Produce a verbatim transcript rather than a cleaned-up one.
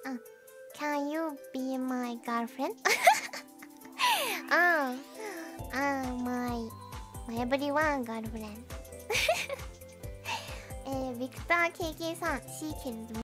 あ、Can you be my girlfriend? ああ、あ my my everyone girlfriend えー、ビクター ケーケー さん She can